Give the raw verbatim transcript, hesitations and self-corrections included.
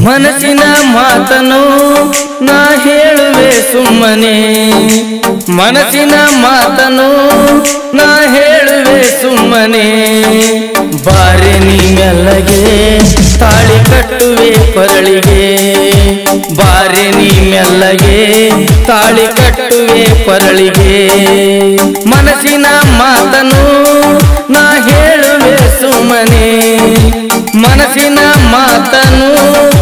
ಮನಸ್ಸಿನ ಮಾತನು ನಾ ಹೇಳುವೆ ಸುಮ್ಮನೆ ಮನಸ್ಸಿನ ಮಾತನು ನಾ ಹೇಳುವೆ ಸುಮ್ಮನೆ ಬಾರೆ ನೀ ಮೆಲ್ಲಗೆ ತಾಳಿ ಕಟ್ಟುವೆ ಕೊರಳಿಗೆ ಬಾರೆ ನೀ ಮೆಲ್ಲಗೆ ತಾಳಿ ಕಟ್ಟುವೆ ಕೊರಳಿಗೆ ಮನಸ್ಸಿನ ಮಾತನು ನಾ ಹೇಳುವೆ ಸುಮ್ಮನೆ ಮನಸ್ಸಿನ ಮಾತನು